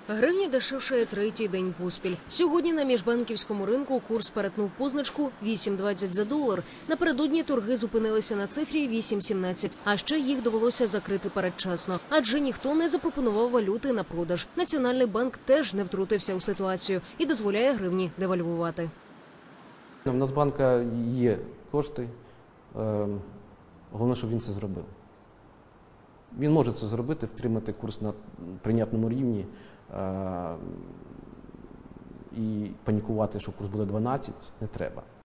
Гривня дешевшає третій день поспіль. Сьогодні на міжбанківському ринку курс перетнув позначку 8,20 за долар. Напередодні торги зупинилися на цифрі 8,17, а ще їх довелося закрити передчасно. Адже ніхто не запропонував валюти на продаж. Національний банк теж не втрутився у ситуацію і дозволяє гривні девальвувати. У Нацбанка є кошти, головне, щоб він це зробив. Він може це зробити, втримати курс на прийнятному рівні і панікувати, що курс буде 12, не треба.